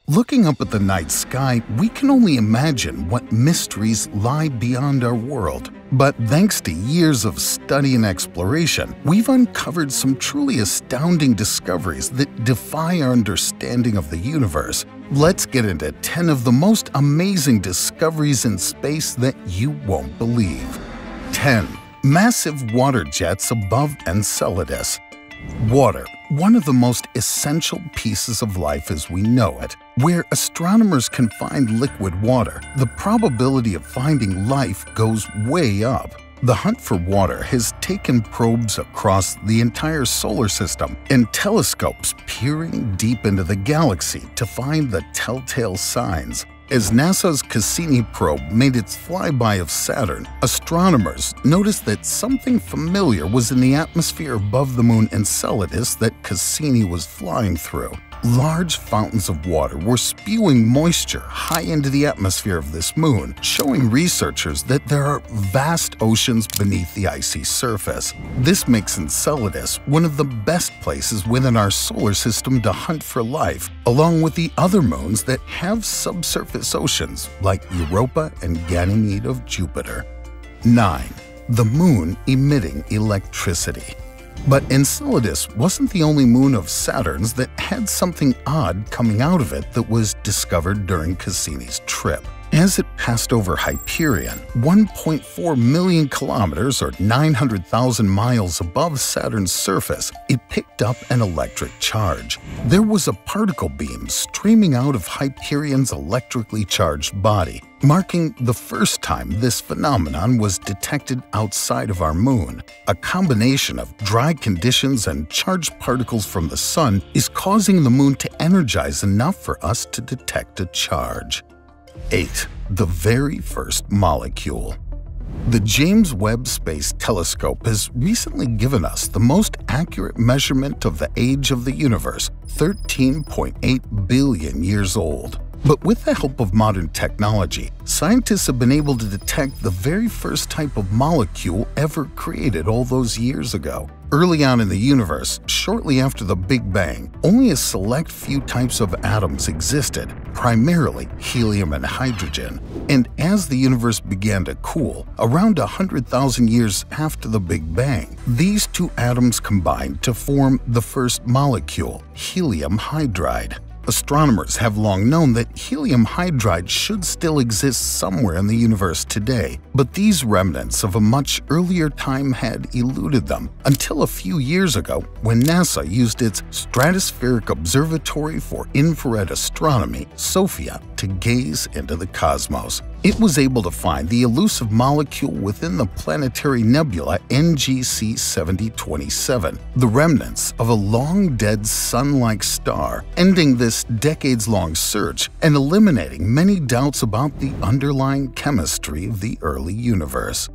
Looking up at the night sky, we can only imagine what mysteries lie beyond our world. But thanks to years of study and exploration, we've uncovered some truly astounding discoveries that defy our understanding of the universe. Let's get into 10 of the most amazing discoveries in space that you won't believe. 10. Massive water jets above Enceladus. Water, one of the most essential pieces of life as we know it. Where astronomers can find liquid water, the probability of finding life goes way up. The hunt for water has taken probes across the entire solar system and telescopes peering deep into the galaxy to find the telltale signs. As NASA's Cassini probe made its flyby of Saturn, astronomers noticed that something familiar was in the atmosphere above the moon Enceladus that Cassini was flying through. Large fountains of water were spewing moisture high into the atmosphere of this moon, showing researchers that there are vast oceans beneath the icy surface. This makes Enceladus one of the best places within our solar system to hunt for life, along with the other moons that have subsurface oceans like Europa and Ganymede of Jupiter. 9. The Moon emitting electricity. But Enceladus wasn't the only moon of Saturn's that had something odd coming out of it that was discovered during Cassini's trip. As it passed over Hyperion, 1.4 million kilometers or 900,000 miles above Saturn's surface, it picked up an electric charge. There was a particle beam streaming out of Hyperion's electrically charged body, marking the first time this phenomenon was detected outside of our moon. A combination of dry conditions and charged particles from the sun is causing the moon to energize enough for us to detect a charge. 8. The very first molecule. The James Webb Space Telescope has recently given us the most accurate measurement of the age of the universe, 13.8 billion years old. But with the help of modern technology, scientists have been able to detect the very first type of molecule ever created all those years ago. Early on in the universe, shortly after the Big Bang, only a select few types of atoms existed, primarily helium and hydrogen. And as the universe began to cool, around 100,000 years after the Big Bang, these two atoms combined to form the first molecule, helium hydride. Astronomers have long known that helium hydride should still exist somewhere in the universe today, but these remnants of a much earlier time had eluded them until a few years ago when NASA used its Stratospheric Observatory for Infrared Astronomy, SOFIA, to gaze into the cosmos. It was able to find the elusive molecule within the planetary nebula NGC 7027, the remnants of a long-dead sun-like star, ending this decades-long search and eliminating many doubts about the underlying chemistry of the early universe.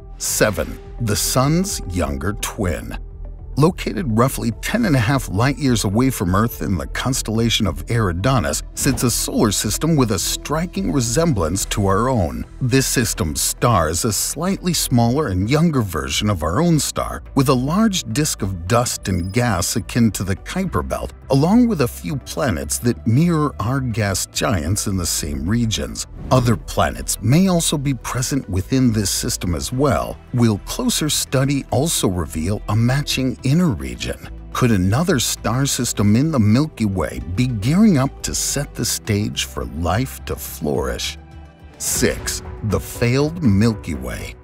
7. The Sun's younger twin. Located roughly 10.5 light-years away from Earth in the constellation of Eridanus sits a solar system with a striking resemblance to our own. This system's star is a slightly smaller and younger version of our own star, with a large disk of dust and gas akin to the Kuiper Belt, along with a few planets that mirror our gas giants in the same regions. Other planets may also be present within this system as well. Will closer study also reveal a matching inner region? Could another star system in the Milky Way be gearing up to set the stage for life to flourish? 6. The failed Milky Way.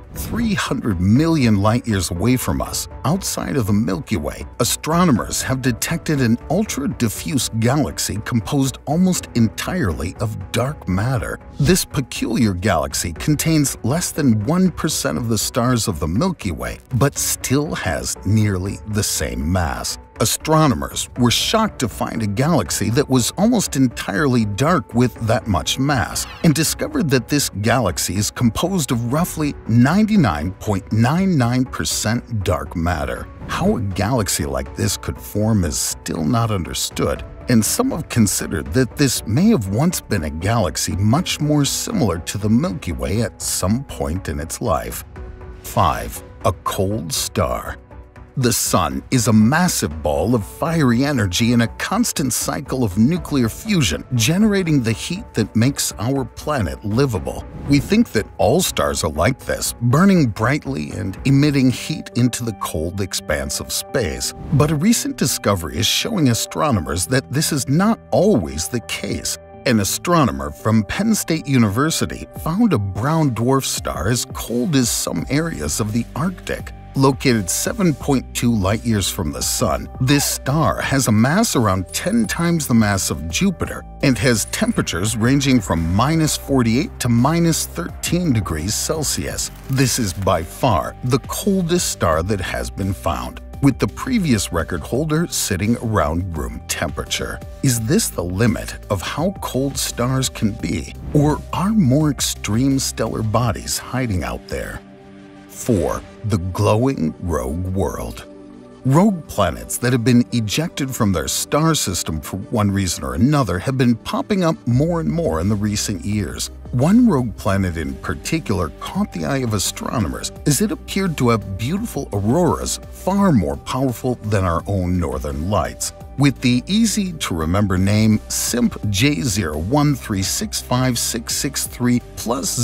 300 million light-years away from us, outside of the Milky Way, astronomers have detected an ultra-diffuse galaxy composed almost entirely of dark matter. This peculiar galaxy contains less than 1% of the stars of the Milky Way, but still has nearly the same mass. Astronomers were shocked to find a galaxy that was almost entirely dark with that much mass, and discovered that this galaxy is composed of roughly 99.99% dark matter. How a galaxy like this could form is still not understood, and some have considered that this may have once been a galaxy much more similar to the Milky Way at some point in its life. 5. A cold star. The Sun is a massive ball of fiery energy in a constant cycle of nuclear fusion, generating the heat that makes our planet livable. We think that all stars are like this, burning brightly and emitting heat into the cold expanse of space. But a recent discovery is showing astronomers that this is not always the case. An astronomer from Penn State University found a brown dwarf star as cold as some areas of the Arctic. Located 7.2 light-years from the Sun, this star has a mass around 10 times the mass of Jupiter and has temperatures ranging from -48 to -13 degrees Celsius. This is by far the coldest star that has been found, with the previous record holder sitting around room temperature. Is this the limit of how cold stars can be, or are more extreme stellar bodies hiding out there? 4. The glowing rogue world. Rogue planets that have been ejected from their star system for one reason or another have been popping up more and more in the recent years. One rogue planet in particular caught the eye of astronomers as it appeared to have beautiful auroras far more powerful than our own northern lights. With the easy-to-remember name SIMP J01365663 plus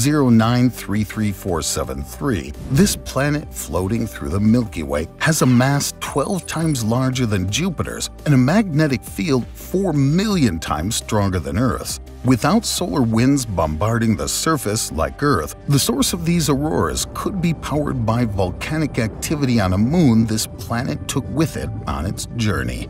0933473, this planet floating through the Milky Way has a mass 12 times larger than Jupiter's and a magnetic field 4 million times stronger than Earth's. Without solar winds bombarding the surface like Earth, the source of these auroras could be powered by volcanic activity on a moon this planet took with it on its journey.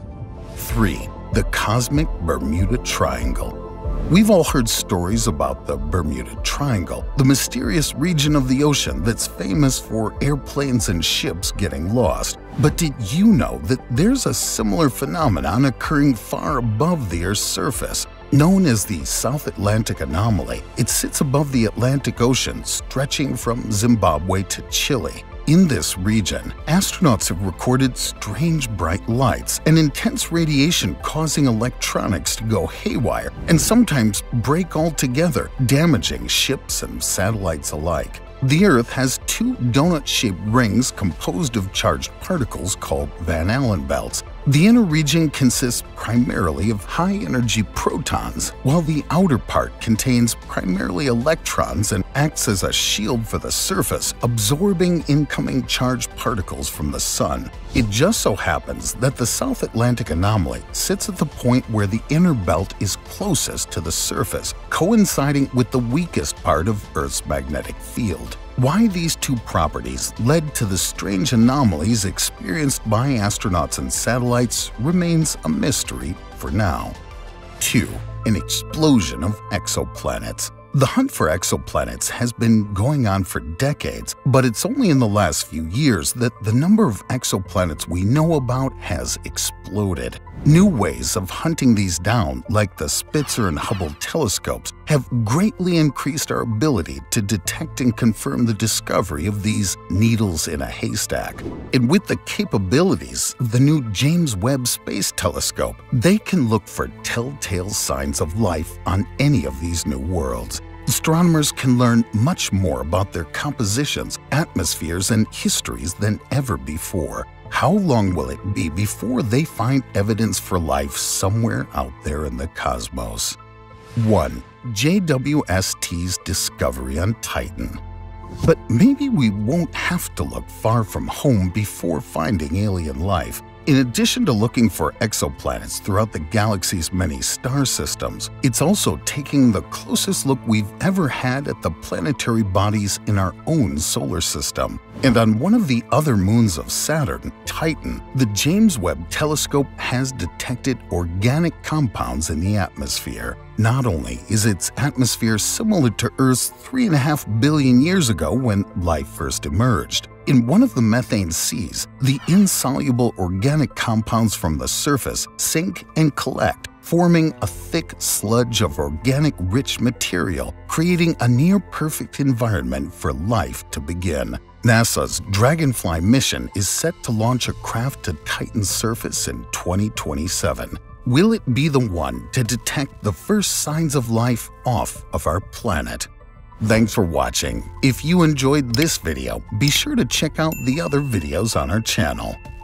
3. The cosmic Bermuda Triangle. We've all heard stories about the Bermuda Triangle, the mysterious region of the ocean that's famous for airplanes and ships getting lost. But did you know that there's a similar phenomenon occurring far above the Earth's surface? Known as the South Atlantic Anomaly, it sits above the Atlantic Ocean, stretching from Zimbabwe to Chile. In this region, astronauts have recorded strange bright lights and intense radiation causing electronics to go haywire and sometimes break altogether, damaging ships and satellites alike. The Earth has two donut-shaped rings composed of charged particles called Van Allen belts. The inner region consists primarily of high-energy protons, while the outer part contains primarily electrons and acts as a shield for the surface, absorbing incoming charged particles from the Sun. It just so happens that the South Atlantic Anomaly sits at the point where the inner belt is closest to the surface, coinciding with the weakest part of Earth's magnetic field. Why these two properties led to the strange anomalies experienced by astronauts and satellites remains a mystery for now. 2. An explosion of exoplanets. The hunt for exoplanets has been going on for decades, but it's only in the last few years that the number of exoplanets we know about has exploded. New ways of hunting these down, like the Spitzer and Hubble telescopes, have greatly increased our ability to detect and confirm the discovery of these needles in a haystack. And with the capabilities of the new James Webb Space Telescope, they can look for telltale signs of life on any of these new worlds. Astronomers can learn much more about their compositions, atmospheres, and histories than ever before. How long will it be before they find evidence for life somewhere out there in the cosmos? 1. JWST's discovery on Titan. But maybe we won't have to look far from home before finding alien life. In addition to looking for exoplanets throughout the galaxy's many star systems, it's also taking the closest look we've ever had at the planetary bodies in our own solar system. And on one of the other moons of Saturn, Titan, the James Webb Telescope has detected organic compounds in the atmosphere. Not only is its atmosphere similar to Earth's 3.5 billion years ago when life first emerged, in one of the methane seas, the insoluble organic compounds from the surface sink and collect, forming a thick sludge of organic-rich material, creating a near-perfect environment for life to begin. NASA's Dragonfly mission is set to launch a craft to Titan's surface in 2027. Will it be the one to detect the first signs of life off of our planet? Thanks for watching. If you enjoyed this video, be sure to check out the other videos on our channel.